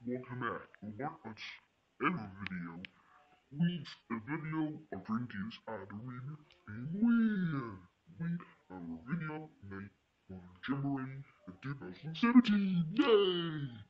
welcome back. Watch every video. Week's a video of drinkies at the Penguin. We have a video made on January 2017. Yay!